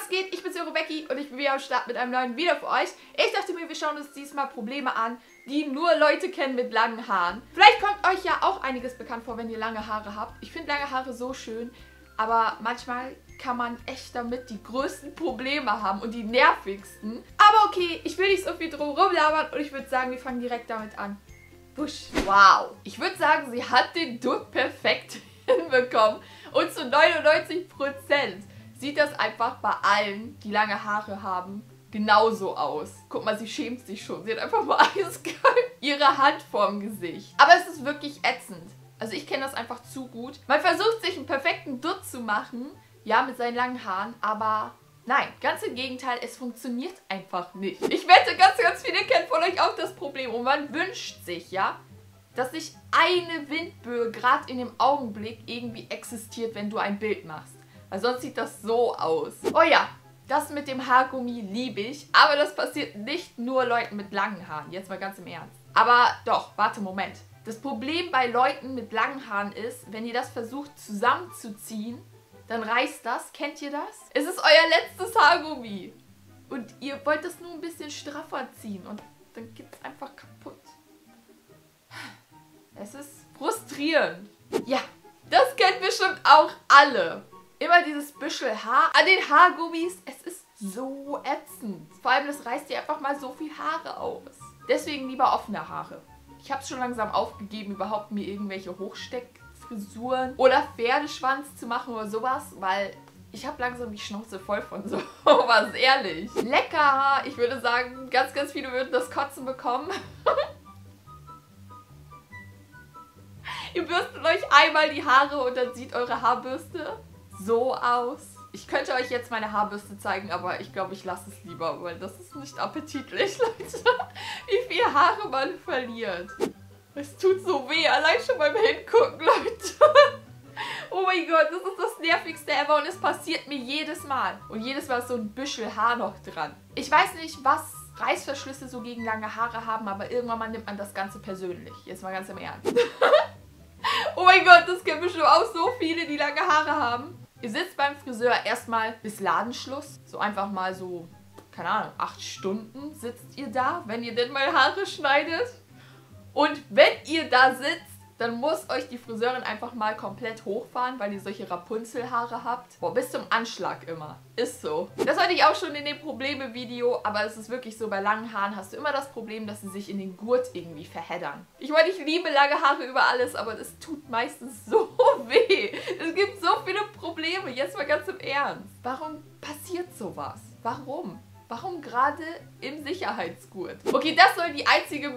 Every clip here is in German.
geht? Ich bin eure Becky und ich bin wieder am Start mit einem neuen Video für euch. Ich dachte mir, wir schauen uns diesmal Probleme an, die nur Leute kennen mit langen Haaren. Vielleicht kommt euch ja auch einiges bekannt vor, wenn ihr lange Haare habt. Ich finde lange Haare so schön, aber manchmal kann man echt damit die größten Probleme haben und die nervigsten. Aber okay, ich will nicht so viel drum rumlabern und ich würde sagen, wir fangen direkt damit an. Wusch. Wow. Ich würde sagen, sie hat den Dutt perfekt hinbekommen und zu 99% sieht das einfach bei allen, die lange Haare haben, genauso aus. Guck mal, sie schämt sich schon. Sie hat einfach mal eiskalt ihre Hand vorm Gesicht. Aber es ist wirklich ätzend. Also ich kenne das einfach zu gut. Man versucht sich einen perfekten Dutt zu machen, ja, mit seinen langen Haaren, aber nein, ganz im Gegenteil, es funktioniert einfach nicht. Ich wette, ganz viele kennen von euch auch das Problem und man wünscht sich, ja, dass sich eine Windböe gerade in dem Augenblick irgendwie existiert, wenn du ein Bild machst. Weil sonst sieht das so aus. Oh ja, das mit dem Haargummi liebe ich. Aber das passiert nicht nur Leuten mit langen Haaren. Jetzt mal ganz im Ernst. Aber doch, warte, Moment. Das Problem bei Leuten mit langen Haaren ist, wenn ihr das versucht zusammenzuziehen, dann reißt das. Kennt ihr das? Es ist euer letztes Haargummi. Und ihr wollt das nur ein bisschen straffer ziehen. Und dann geht es einfach kaputt. Es ist frustrierend. Ja, das kennen bestimmt auch alle. Immer dieses Büschel Haar an den Haargummis. Es ist so ätzend. Vor allem, das reißt dir einfach mal so viel Haare aus. Deswegen lieber offene Haare. Ich habe es schon langsam aufgegeben, überhaupt mir irgendwelche Hochsteckfrisuren oder Pferdeschwanz zu machen oder sowas, weil ich habe langsam die Schnauze voll von sowas, ehrlich. Lecker! Ich würde sagen, ganz viele würden das Kotzen bekommen. Ihr bürstet euch einmal die Haare und dann sieht eure Haarbürste so aus. Ich könnte euch jetzt meine Haarbürste zeigen, aber ich glaube, ich lasse es lieber, weil das ist nicht appetitlich, Leute. Wie viel Haare man verliert. Es tut so weh, allein schon beim Hingucken, Leute. Oh mein Gott, das ist das Nervigste ever und es passiert mir jedes Mal. Und jedes Mal ist so ein Büschel Haar noch dran. Ich weiß nicht, was Reißverschlüsse so gegen lange Haare haben, aber irgendwann mal nimmt man das Ganze persönlich. Jetzt mal ganz im Ernst. Oh mein Gott, das kennen bestimmt auch so viele, die lange Haare haben. Ihr sitzt beim Friseur erstmal bis Ladenschluss. So einfach mal so, keine Ahnung, 8 Stunden sitzt ihr da, wenn ihr denn mal Haare schneidet. Und wenn ihr da sitzt, dann muss euch die Friseurin einfach mal komplett hochfahren, weil ihr solche Rapunzelhaare habt. Boah, bis zum Anschlag immer. Ist so. Das hatte ich auch schon in dem Probleme-Video, aber es ist wirklich so, bei langen Haaren hast du immer das Problem, dass sie sich in den Gurt irgendwie verheddern. Ich meine, ich liebe lange Haare über alles, aber es tut meistens so weh. Es gibt so viele Probleme. Jetzt mal ganz im Ernst. Warum passiert sowas? Warum? Warum gerade im Sicherheitsgurt? Okay, das soll die einzige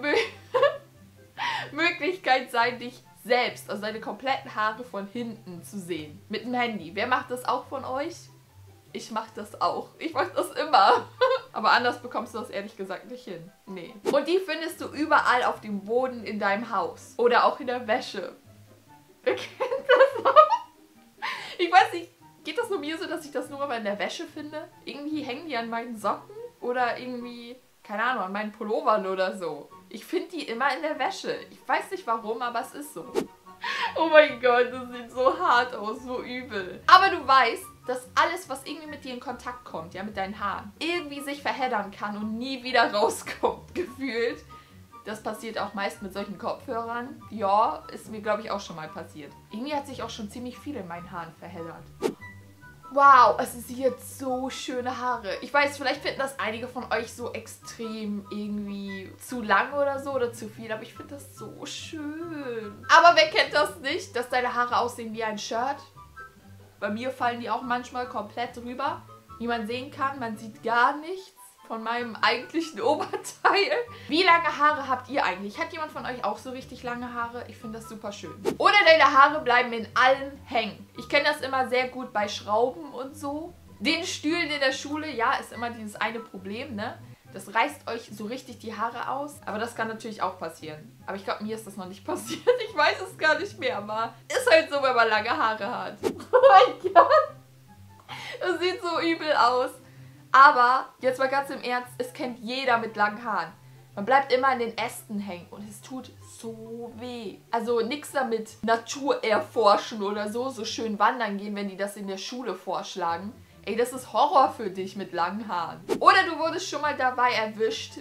Möglichkeit sein, dich selbst, also deine kompletten Haare von hinten zu sehen. Mit dem Handy. Wer macht das auch von euch? Ich mach das auch. Ich mach das immer. Aber anders bekommst du das ehrlich gesagt nicht hin. Nee. Und die findest du überall auf dem Boden in deinem Haus. Oder auch in der Wäsche. Wer kennt das auch? Ich weiß nicht, geht das nur mir so, dass ich das nur immer in der Wäsche finde? Irgendwie hängen die an meinen Socken? Oder irgendwie, keine Ahnung, an meinen Pullovern oder so. Ich finde die immer in der Wäsche. Ich weiß nicht warum, aber es ist so. Oh mein Gott, das sieht so hart aus, so übel. Aber du weißt, dass alles, was irgendwie mit dir in Kontakt kommt, ja, mit deinen Haaren, irgendwie sich verheddern kann und nie wieder rauskommt, gefühlt. Das passiert auch meist mit solchen Kopfhörern. Ja, ist mir, glaube ich, auch schon mal passiert. Irgendwie hat sich auch schon ziemlich viel in meinen Haaren verheddert. Wow, es ist jetzt so schöne Haare. Ich weiß, vielleicht finden das einige von euch so extrem irgendwie zu lang oder so oder zu viel, aber ich finde das so schön. Aber wer kennt das nicht, dass deine Haare aussehen wie ein Shirt? Bei mir fallen die auch manchmal komplett drüber. Wie man sehen kann, man sieht gar nichts von meinem eigentlichen Oberteil. Wie lange Haare habt ihr eigentlich? Hat jemand von euch auch so richtig lange Haare? Ich finde das super schön. Oder deine Haare bleiben in allen hängen. Ich kenne das immer sehr gut bei Schrauben und so. Den Stühlen in der Schule, ja, ist immer dieses eine Problem, ne? Das reißt euch so richtig die Haare aus. Aber das kann natürlich auch passieren. Aber ich glaube, mir ist das noch nicht passiert. Ich weiß es gar nicht mehr, aber ist halt so, wenn man lange Haare hat. Oh mein Gott. Das sieht so übel aus. Aber, jetzt mal ganz im Ernst, es kennt jeder mit langen Haaren. Man bleibt immer in den Ästen hängen und es tut so weh. Also nichts damit Natur erforschen oder so schön wandern gehen, wenn die das in der Schule vorschlagen. Ey, das ist Horror für dich mit langen Haaren. Oder du wurdest schon mal dabei erwischt,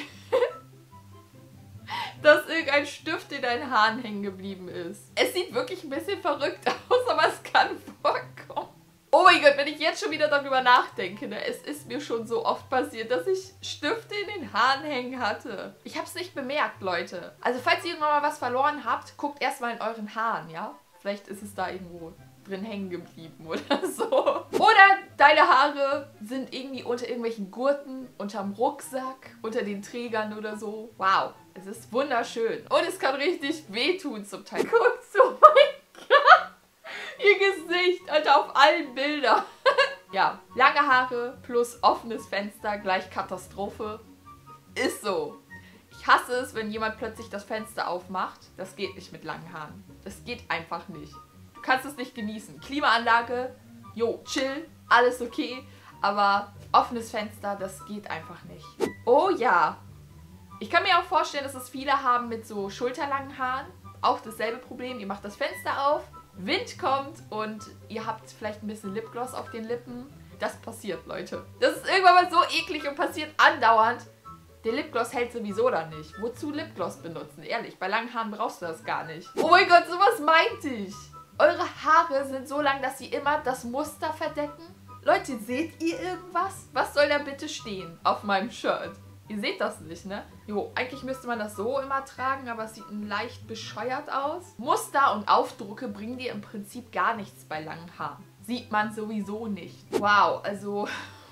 dass irgendein Stift in deinen Haaren hängen geblieben ist. Es sieht wirklich ein bisschen verrückt aus, aber es kann vorkommen. Oh mein Gott, wenn ich jetzt schon wieder darüber nachdenke, ne? Es ist mir schon so oft passiert, dass ich Stifte in den Haaren hängen hatte. Ich habe es nicht bemerkt, Leute. Also falls ihr irgendwann mal was verloren habt, guckt erstmal in euren Haaren, ja? Vielleicht ist es da irgendwo drin hängen geblieben oder so. Oder deine Haare sind irgendwie unter irgendwelchen Gurten, unterm Rucksack, unter den Trägern oder so. Wow, es ist wunderschön. Und es kann richtig wehtun zum Teil. Guckt so, mein Gott. Ihr Gesicht, Alter, auf allen Bildern. Ja, lange Haare plus offenes Fenster gleich Katastrophe. Ist so. Ich hasse es, wenn jemand plötzlich das Fenster aufmacht. Das geht nicht mit langen Haaren. Das geht einfach nicht. Du kannst es nicht genießen. Klimaanlage, jo, chill, alles okay. Aber offenes Fenster, das geht einfach nicht. Oh ja. Ich kann mir auch vorstellen, dass es viele haben mit so schulterlangen Haaren. Auch dasselbe Problem. Ihr macht das Fenster auf, Wind kommt und ihr habt vielleicht ein bisschen Lipgloss auf den Lippen. Das passiert, Leute. Das ist irgendwann mal so eklig und passiert andauernd. Der Lipgloss hält sowieso dann nicht. Wozu Lipgloss benutzen? Ehrlich, bei langen Haaren brauchst du das gar nicht. Oh mein Gott, sowas meinte ich. Eure Haare sind so lang, dass sie immer das Muster verdecken. Leute, seht ihr irgendwas? Was soll da bitte stehen auf meinem Shirt? Ihr seht das nicht, ne? Jo, eigentlich müsste man das so immer tragen, aber es sieht leicht bescheuert aus. Muster und Aufdrucke bringen dir im Prinzip gar nichts bei langen Haaren. Sieht man sowieso nicht. Wow, also...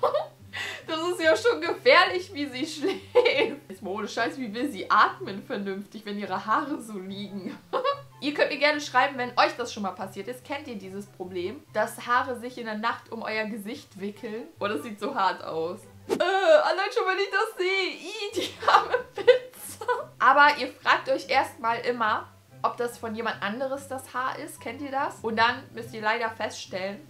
Das ist ja schon gefährlich, wie sie schläft. Jetzt mal ohne Scheiß, wie will sie atmen vernünftig, wenn ihre Haare so liegen? Ihr könnt mir gerne schreiben, wenn euch das schon mal passiert ist. Kennt ihr dieses Problem, dass Haare sich in der Nacht um euer Gesicht wickeln? Oh, das sieht so hart aus. Allein schon, wenn ich das sehe. Die arme Pizza. Aber ihr fragt euch erstmal immer, ob das von jemand anderes das Haar ist. Kennt ihr das? Und dann müsst ihr leider feststellen,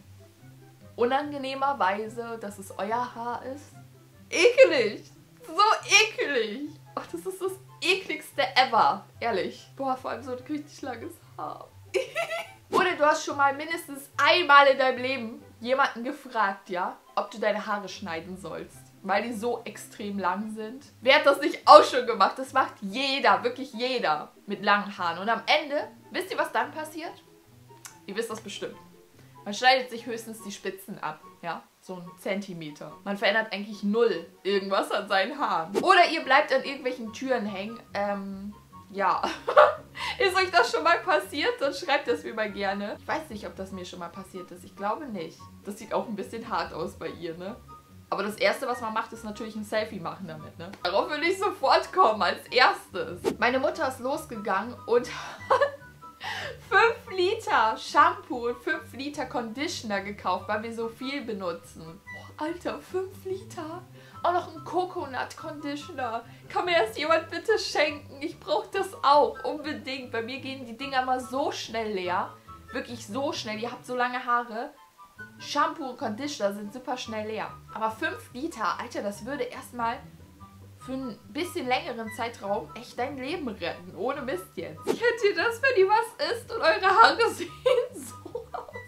unangenehmerweise, dass es euer Haar ist. Ekelig! So ekelig! Ach, das ist das ekligste ever. Ehrlich. Boah, vor allem so ein richtig langes Haar. Oder du hast schon mal mindestens einmal in deinem Leben jemanden gefragt, ja, ob du deine Haare schneiden sollst, weil die so extrem lang sind. Wer hat das nicht auch schon gemacht? Das macht jeder, wirklich jeder mit langen Haaren. Und am Ende, wisst ihr, was dann passiert? Ihr wisst das bestimmt. Man schneidet sich höchstens die Spitzen ab, ja, so einen Zentimeter. Man verändert eigentlich null irgendwas an seinen Haaren. Oder ihr bleibt an irgendwelchen Türen hängen, ja. Ist euch das schon mal passiert? Dann schreibt das mir mal gerne. Ich weiß nicht, ob das mir schon mal passiert ist. Ich glaube nicht. Das sieht auch ein bisschen hart aus bei ihr, ne? Aber das Erste, was man macht, ist natürlich ein Selfie machen damit, ne? Darauf will ich sofort kommen, als erstes. Meine Mutter ist losgegangen und hat 5 Liter Shampoo und 5 Liter Conditioner gekauft, weil wir so viel benutzen. Oh, Alter, 5 Liter? Auch noch ein Coconut Conditioner. Kann mir das jemand bitte schenken? Ich brauche das auch, unbedingt. Bei mir gehen die Dinger mal so schnell leer. Wirklich so schnell. Ihr habt so lange Haare. Shampoo und Conditioner sind super schnell leer. Aber 5 Liter, Alter, das würde erstmal für einen bisschen längeren Zeitraum echt dein Leben retten. Ohne Mist jetzt. Kennt ihr das, wenn ihr was isst und eure Haare sehen so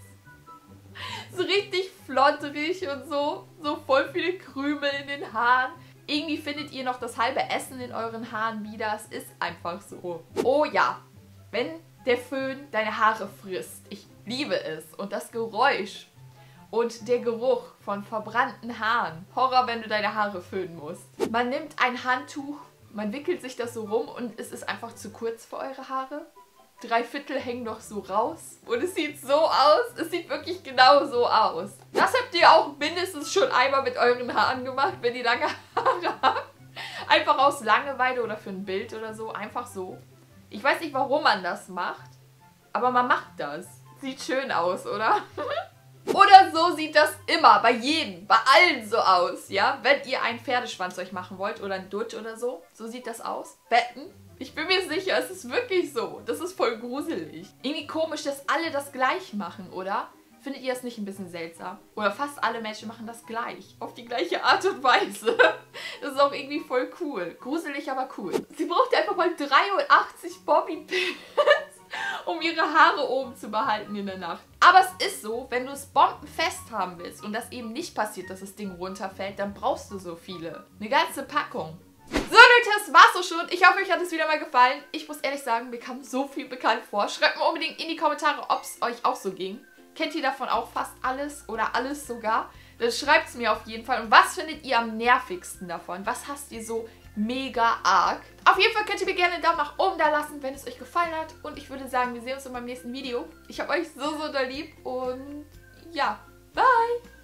aus? So richtig flotterig und so. So voll viele Krümel in den Haaren. Irgendwie findet ihr noch das halbe Essen in euren Haaren wieder. Es ist einfach so. Oh ja, wenn der Föhn deine Haare frisst. Ich liebe es. Und das Geräusch und der Geruch von verbrannten Haaren. Horror, wenn du deine Haare föhnen musst. Man nimmt ein Handtuch, man wickelt sich das so rum und es ist einfach zu kurz für eure Haare. 3/4 hängen noch so raus. Und es sieht so aus. Es sieht wirklich genau so aus. Das habt ihr auch mindestens schon einmal mit euren Haaren gemacht, wenn ihr lange Haare habt. Einfach aus Langeweile oder für ein Bild oder so. Einfach so. Ich weiß nicht, warum man das macht, aber man macht das. Sieht schön aus, oder? Oder so sieht das immer, bei jedem, bei allen so aus, ja? Wenn ihr einen Pferdeschwanz euch machen wollt oder einen Dutt oder so, so sieht das aus. Wetten? Ich bin mir sicher, es ist wirklich so. Das ist voll gruselig. Irgendwie komisch, dass alle das gleich machen, oder? Findet ihr das nicht ein bisschen seltsam? Oder fast alle Menschen machen das gleich. Auf die gleiche Art und Weise. Das ist auch irgendwie voll cool. Gruselig, aber cool. Sie braucht einfach mal 83 Bobbypins. um ihre Haare oben zu behalten in der Nacht. Aber es ist so, wenn du es bombenfest haben willst und das eben nicht passiert, dass das Ding runterfällt, dann brauchst du so viele. Eine ganze Packung. So Leute, das war's so schon. Ich hoffe, euch hat es wieder mal gefallen. Ich muss ehrlich sagen, mir kam so viel bekannt vor. Schreibt mir unbedingt in die Kommentare, ob es euch auch so ging. Kennt ihr davon auch fast alles oder alles sogar? Dann schreibt es mir auf jeden Fall. Und was findet ihr am nervigsten davon? Was hasst ihr so mega arg? Auf jeden Fall könnt ihr mir gerne einen Daumen nach oben da lassen, wenn es euch gefallen hat. Und ich würde sagen, wir sehen uns in meinem nächsten Video. Ich habe euch so doll lieb und ja, bye!